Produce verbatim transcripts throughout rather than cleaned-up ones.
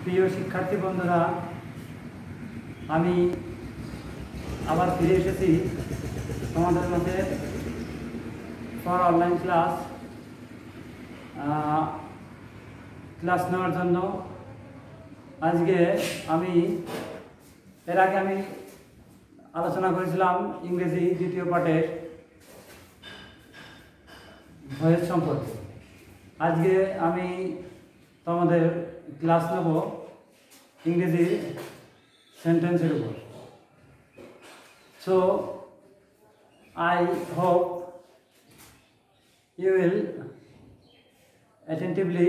প্রিয় শিক্ষার্থী বন্ধুরা, আমি আবার ফিরে এসেছি তোমাদের মধ্যে ফর অনলাইন ক্লাস ক্লাস নেওয়ার জন্য। আজকে আমি এর আগে আমি আলোচনা করেছিলাম ইংরেজি দ্বিতীয় পাঠের ভয়েস সম্পর্কে। আজকে আমি তোমাদের ক্লাস নেব ইংরেজি সেন্টেন্সের উপর। So I hope you will attentively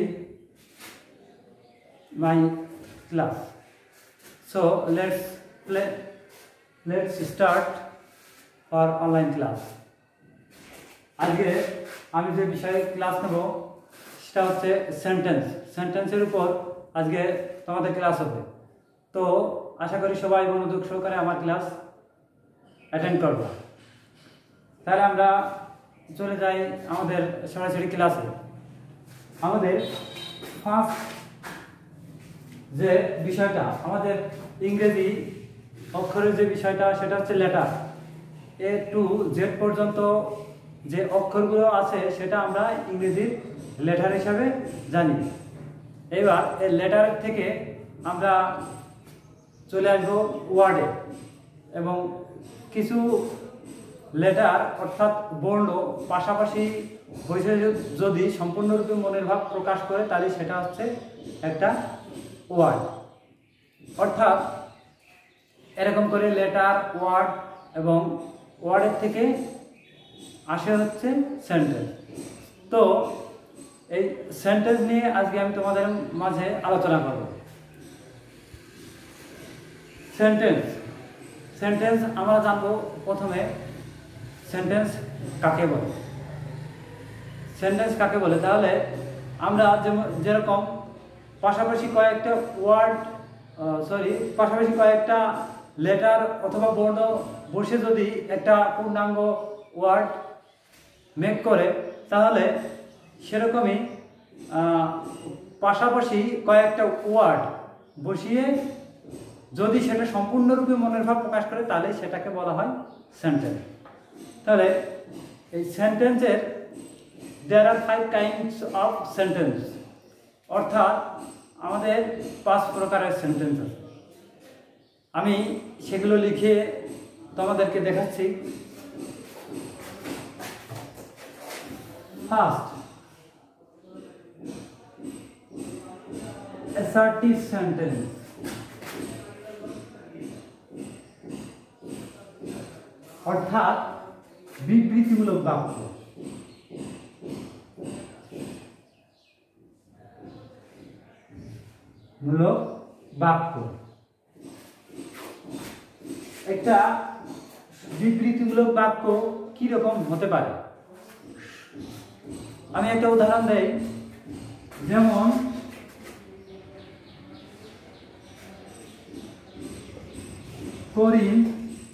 my class. So let's play let's start our online class. আজকে আমি যে বিষয়ে ক্লাস নেব সেটা হচ্ছে সেন্টেন্স সেন্টেন্সের উপর আজকে তোমাদের ক্লাস হবে। তো আশা করি সবাই মনোযোগ সহকারে আমার ক্লাস অ্যাটেন্ড করবে। তাহলে আমরা চলে যাই আমাদের সরাসরি ক্লাসে। আমাদের ফার্স্ট যে বিষয়টা, আমাদের ইংরেজি অক্ষরের যে বিষয়টা সেটা হচ্ছে লেটার। এ টু জেড পর্যন্ত যে অক্ষরগুলো আছে সেটা আমরা ইংরেজির লেটার হিসাবে জানি। এবার এই লেটার থেকে আমরা চলে আসবো ওয়ার্ডে, এবং কিছু লেটার অর্থাৎ বর্ণ পাশাপাশি বসে যদি সম্পূর্ণরূপে মনের ভাব প্রকাশ করে তাহলে সেটা হচ্ছে একটা ওয়ার্ড। অর্থাৎ এরকম করে লেটার, ওয়ার্ড এবং ওয়ার্ডের থেকে আসে হচ্ছে সেন্টেন্স। তো এই সেন্টেন্স নিয়ে আজকে আমি তোমাদের মাঝে আলোচনা করব। সেন্টেন্স সেন্টেন্স আমরা জানবো প্রথমে সেন্টেন্স কাকে বলে। সেন্টেন্স কাকে বলে তাহলে আমরা যেরকম পাশাপাশি কয়েকটা ওয়ার্ড সরি পাশাপাশি কয়েকটা লেটার অথবা বর্ণ বসে যদি একটা পূর্ণাঙ্গ ওয়ার্ড মেক করে, তাহলে সেরকমই পাশাপাশি কয়েকটা ওয়ার্ড বসিয়ে যদি সেটা সম্পূর্ণরূপে মনের ভাব প্রকাশ করে তাহলে সেটাকে বলা হয় সেন্টেন্স। তাহলে এই সেন্টেন্সের there are five kinds of sentence, অর্থাৎ আমাদের পাঁচ প্রকারের সেন্টেন্স আছে। আমি সেগুলো লিখে তোমাদেরকে দেখাচ্ছি। First, assertive sentence. অর্থাৎ বিবৃতিমূলক বাক্য। মূলক বাক্য একটা বিবৃতিমূলক বাক্য কি রকম হতে পারে আমি একটা উদাহরণ দেই। যেমন করিম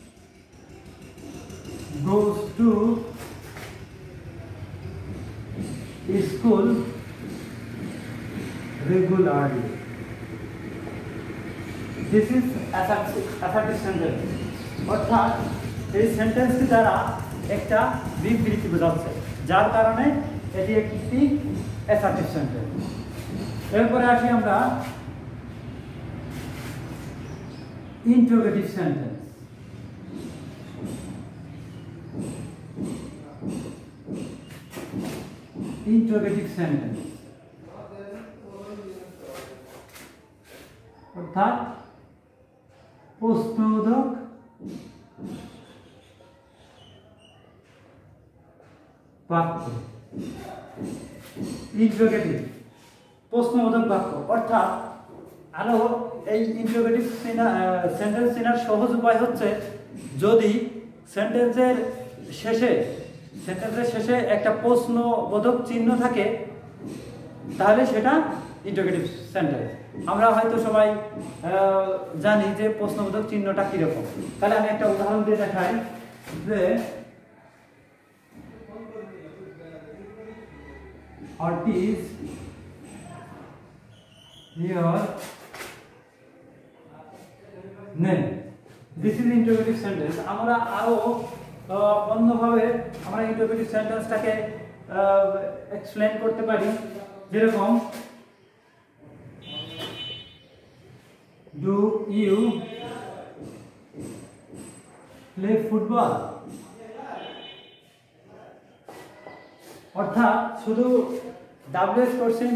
goes to school regularly. This is assertive sentence. অর্থাৎ এই সেন্টেন্সটি দ্বারা একটা বিবৃতি বোঝাচ্ছে, যার কারণে এটি একটি অ্যাসার্টিভ সেন্টেন্স। এরপরে আসি আমরা ইন্টারোগেটিভ সেন্টেন্স। ইন্টারোগেটিভ সেন্টেন্স অর্থাৎ প্রশ্নবোধক বাক্য। ইন্টারোগেটিভ প্রশ্নবোধক বাক্য অর্থাৎ আরো এই ইন্টারোগেটিভ সেন্টেন্স চেনার সহজ উপায় হচ্ছে যদি সেন্টেন্সের শেষে সেন্টেন্সের শেষে একটা প্রশ্নবোধক চিহ্ন থাকে তাহলে সেটা ইন্টারোগেটিভ সেন্টেন্স। আমরা হয়তো সবাই জানি যে প্রশ্নবোধক চিহ্নটা কিরকম। তাহলে আমি একটা উদাহরণ দিয়ে দেখাই যে what is your name, this is interrogative sentence. আমরা আরো অন্যভাবে আমরা ইন্টারোগেটিভ সেন্টেন্সটাকে এক্সপ্লেন করতে পারি, যেরকম ডু ইউ প্লে ফুটবল, অর্থাৎ শুধু ডাব্লিউএস কোশ্চেন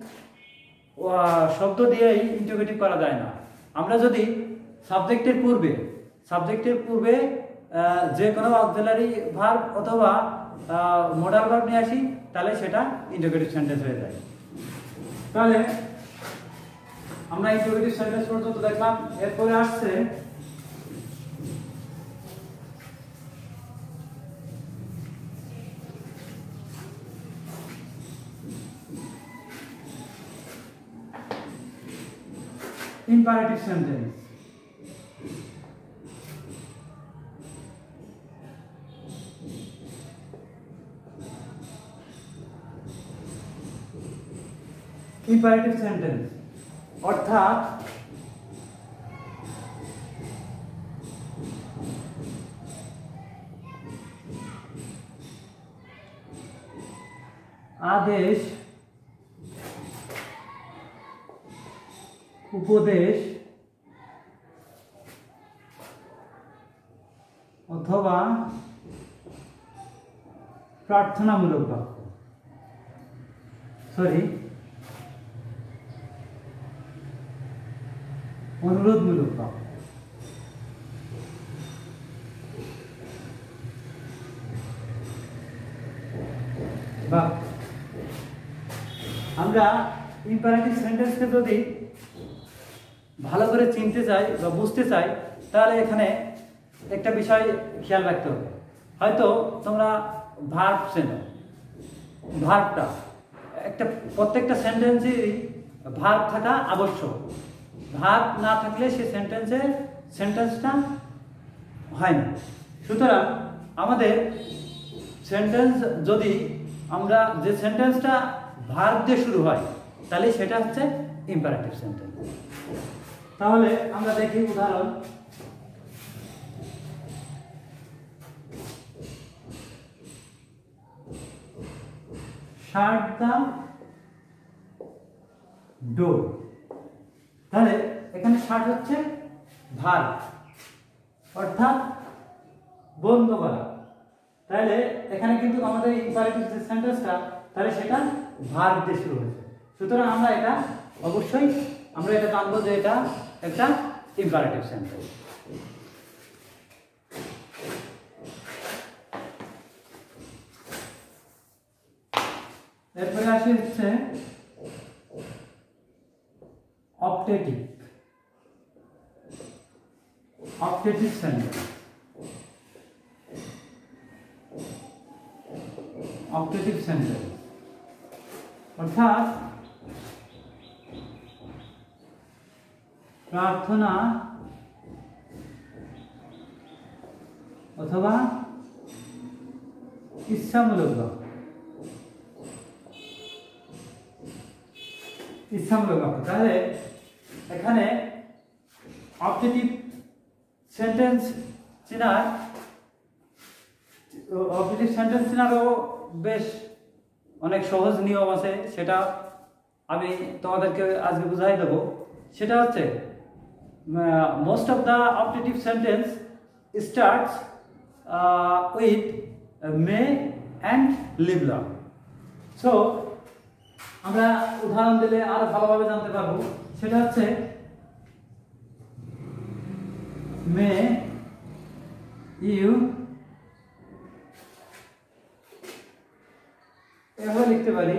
শব্দ দিয়েই ইন্টারোগেটিভ করা যায় না। আমরা যদি সাবজেক্টের পূর্বে সাবজেক্টের পূর্বে যে কোনো অক্সিলারি ভার্ব অথবা মডাল ভার্ব নিয়ে আসি, তাহলে সেটা ইন্টারোগেটিভ সেন্টেন্স হয়ে যায়। তাহলে আমরা ইন্টারোগেটিভ সেন্টেন্স পর্যন্ত দেখলাম। এরপরে আসছে imperative sentence। imperative sentence অর্থাৎ আদেশ, উপদেশ অথবা প্রার্থনামূলক বাক্য, সরি অনুরোধমূলক বাক্য। বা আমরা ইম্পারেটিভ সেন্টেন্সকে যদি ভালো করে চিনতে চাই বা বুঝতে চাই, তাহলে এখানে একটা বিষয় খেয়াল রাখতে হবে। হয়তো তোমরা ভার্ব চেনো, ভার্বটা একটা প্রত্যেকটা সেন্টেন্সেরই ভার্ব থাকা আবশ্যক। ভার্ব না থাকলে সে সেন্টেন্সে সেন্টেন্সটা হয় না। সুতরাং আমাদের সেন্টেন্স যদি আমরা যে সেন্টেন্সটা ভার্ব দিয়ে শুরু হয়, তাহলে সেটা হচ্ছে ইম্পারেটিভ সেন্টেন্স। তাহলে আমরা দেখি উদাহরণ। শাট দ্য ডোর, তাহলে এখানে শাট হচ্ছে ভার্ব, অর্থাৎ বন্ধ করা। তাহলে এখানে কিন্তু আমাদের ইম্পারেটিভ যে সেন্টেন্সটা, তাহলে সেটা ভার্ব দিয়ে শুরু হয়েছে। সুতরাং আমরা এটা অবশ্যই আমরা এটা জানবো যে এটা একটা ইম্পারেটিভ সেন্টেন্স। এরপরে আসি হচ্ছে optative optative sentence. Optative sentence অর্থাৎ প্রার্থনা অথবা ইচ্ছামূলক বাক্য। ইচ্ছামূলক বাক্য, তাহলে এখানে অপটেটিভ সেন্টেন্স চেনার অপটেটিভ সেন্টেন্স চেনারও বেশ অনেক সহজ নিয়ম আছে, সেটা আমি তোমাদেরকে আজকে বুঝাই দেবো। সেটা হচ্ছে most of the optative sentence starts with may and live long. So আমরা উদাহরণ দিলে আরো ভালোভাবে জানতে পারবো। সেটা হচ্ছে মে ইউ, এভাবে লিখতে পারি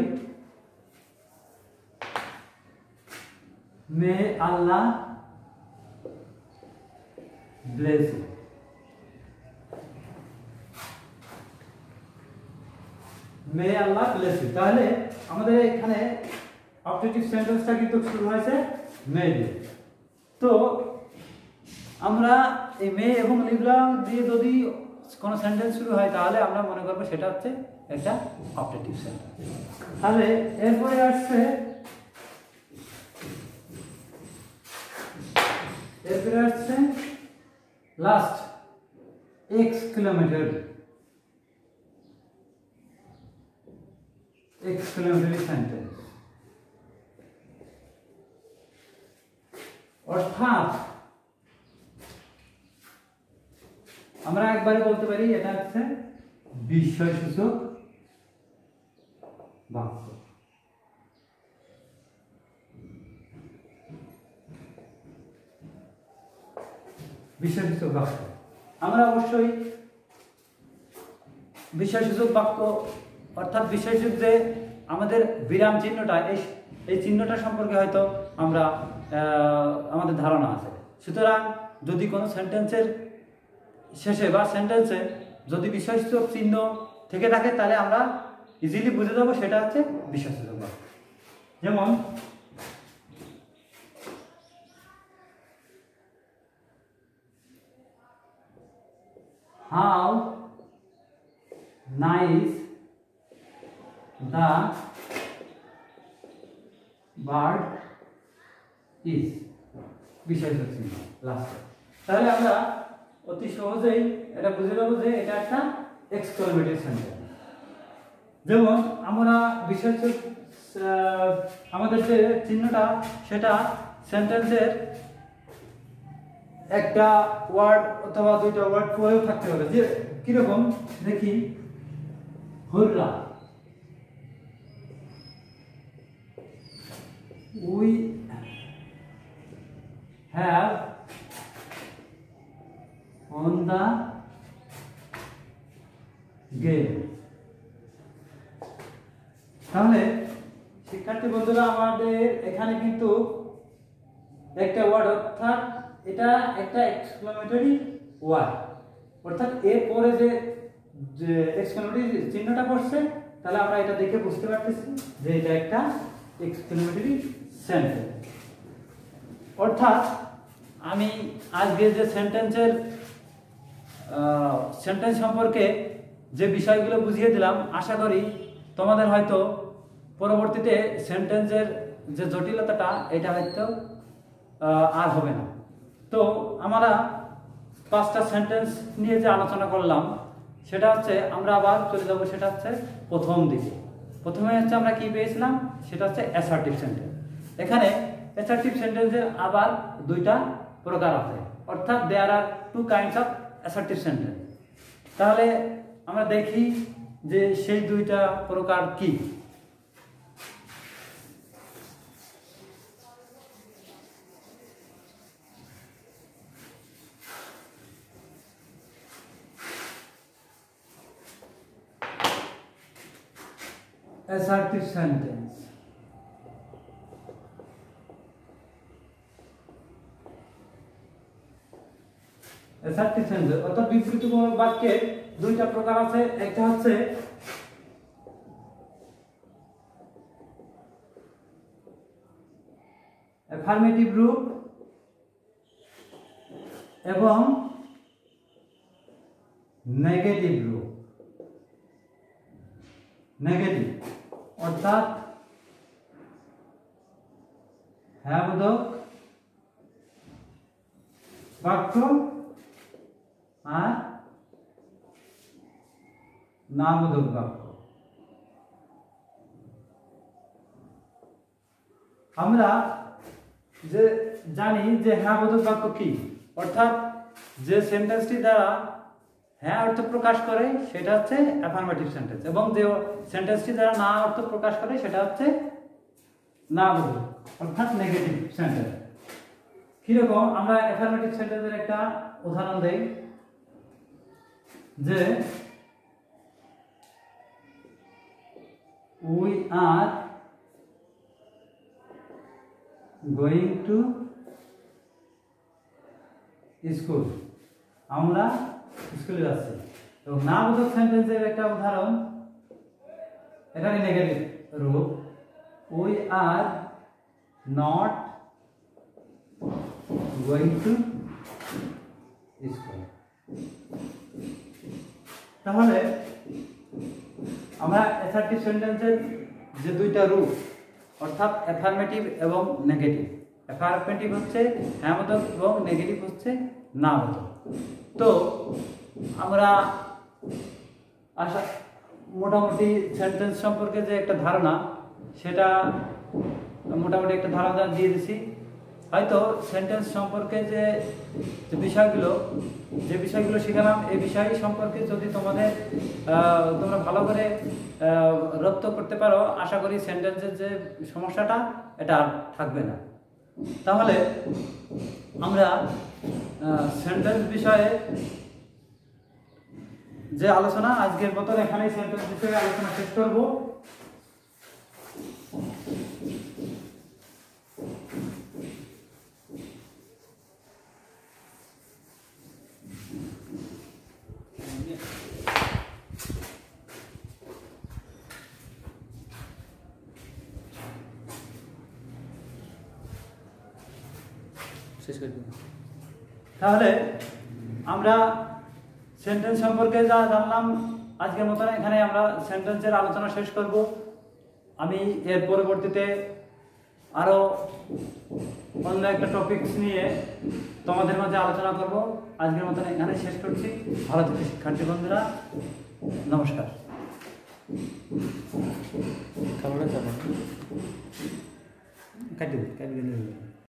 may Allah bless you. May Allah bless you, তাহলে আমাদের এখানে অপটেটিভ সেন্টেন্সটা কিন্তু শুরু হয়েছে মে দিয়ে। তো আমরা এই মে এবং লিভলা দিয়ে যদি কোনো সেন্টেন্স শুরু হয়, তাহলে আমরা মনে করবো সেটা হচ্ছে একটা অপটেটিভ সেন্টেন্স। তাহলে এরপরে আসছে এরপরে আসছে লাস্ট এক্স কিলোমিটার, এক্সক্লেমেটরি সেন্টেন্স, অর্থাৎ আমরা একবারে বলতে পারি এটা হচ্ছে বিস্ময়সূচক বাক্য। বিস্ময়সূচক বাক্য আমরা অবশ্যই বিস্ময়সূচক বাক্য অর্থাৎ বিস্ময়সূচক যে আমাদের বিরাম চিহ্নটা, এই এই চিহ্নটা সম্পর্কে হয়তো আমরা আমাদের ধারণা আছে। সুতরাং যদি কোনো সেন্টেন্সের শেষে বা সেন্টেন্সে যদি বিস্ময়সূচক চিহ্ন থেকে থাকে তাহলে আমরা ইজিলি বুঝে যাবো সেটা হচ্ছে বিস্ময়সূচক বাক্য। যেমন how nice the bird is, বিস্ময়সূচক চিহ্ন লাস্টে। তাহলে আমরা অতি সহজেই এটা বুঝে যাবো যে এটা একটা এক্সক্লেমেটরি সেন্টেন্স। যেমন আমরা বিস্ময়সূচক আমাদের যে চিহ্নটা সেটা সেন্টেন্সের একটা ওয়ার্ড অথবা দুইটা ওয়ার্ড পরেও থাকতে হবে। যে কিরকম দেখি, hurrah, we have on the game। তাহলে শিক্ষার্থী বন্ধুরা আমাদের এখানে কিন্তু একটা ওয়ার্ড, অর্থাৎ এটা একটা এক্সক্লেমেটরি ওয়ার্ড, অর্থাৎ এর পরে যে যে এক্সক্লেমেটরি চিহ্নটা পড়ছে তাহলে আমরা এটা দেখে বুঝতে পারতেছি যে এটা একটা এক্সক্লেমেটরি সেন্টেন্স। অর্থাৎ আমি আজকে যে সেন্টেন্সের সেন্টেন্স সম্পর্কে যে বিষয়গুলো বুঝিয়ে দিলাম, আশা করি তোমাদের হয়তো পরবর্তীতে সেন্টেন্সের যে জটিলতাটা এটা হয়তো আর হবে না। তো আমরা পাঁচটা সেন্টেন্স নিয়ে যে আলোচনা করলাম সেটা হচ্ছে আমরা আবার চলে যাব সেটা হচ্ছে প্রথম দিকে। প্রথমে হচ্ছে আমরা কি পেয়েছিলাম সেটা হচ্ছে অ্যাসার্টিভ সেন্টেন্স। এখানে অ্যাসার্টিভ সেন্টেন্সের আবার দুইটা প্রকার আছে, অর্থাৎ there are two kinds of assertive sentence. তাহলে আমরা দেখি যে সেই দুইটা প্রকার কি। অ্যাসার্টিভ সেন্টেন্স, অ্যাসার্টিভ সেন্টেন্স অর্থাৎ বিবৃতিমূলক বাক্যের দুইটা প্রকার আছে। একটা হচ্ছে অ্যাফার্মেটিভ রূপ এবং নেগেটিভ রূপ। নেগেটিভ অর্থাৎ হ্যাঁবোধক বাক্য আর নাবোধক বাক্য। আমরা যে জানি যে হ্যাঁবোধক বাক্য কি, অর্থাৎ যে সেন্টেন্সটি দ্বারা হ্যাঁ অর্থ প্রকাশ করে সেটা হচ্ছে অ্যাফার্মেটিভ সেন্টেন্স, এবং যে সেন্টেন্সটি দ্বারা না অর্থ প্রকাশ করে সেটা হচ্ছে নাবোধক অর্থাৎ নেগেটিভ সেন্টেন্স। কিরকম, আমরা অ্যাফার্মেটিভ সেন্টেন্সের একটা উদাহরণ দেই যে we are going to school, আমরা স্কুলে যাচ্ছি। তো নাবোধক সেন্টেন্সের একটা উদাহরণ, এখানে নেগেটিভ রূপ, we are not going to school. তাহলে আমরা অ্যাসার্টিভ সেন্টেন্সের যে দুইটা রূপ অর্থাৎ অ্যাফার্মেটিভ এবং নেগেটিভ, অ্যাফারমেটিভ হচ্ছে হ্যাঁ বোধক এবং নেগেটিভ হচ্ছে না বোধক। তো আমরা আশা মোটামুটি সেন্টেন্স সম্পর্কে যে একটা ধারণা সেটা মোটামুটি একটা ধারণা দিয়ে দিছি। হয়তো সেন্টেন্স সম্পর্কে যে বিষয়গুলো যে বিষয়গুলো শিখালাম এই বিষয় সম্পর্কে যদি তোমাদের তোমরা ভালো করে রপ্ত করতে পারো, আশা করি সেন্টেন্সের যে সমস্যাটা এটা আর থাকবে না। তাহলে আমরা সেন্টেন্স বিষয়ে যে আলোচনা আজকের মতো এখানেই সেন্টেন্স বিষয়ে আলোচনা শেষ করব। তাহলে আমরা সেন্টেন্স সম্পর্কে যা জানলাম আজকের মতন এখানে আমরা সেন্টেন্সের আলোচনা শেষ করব। আমি এর পরবর্তীতে আরো অন্য একটা টপিকস নিয়ে তোমাদের মাঝে আলোচনা করব। আজকের মতন এখানে শেষ করছি। ভালো থেকে শিক্ষার্থী বন্ধুরা, নমস্কার। কাটি কাটি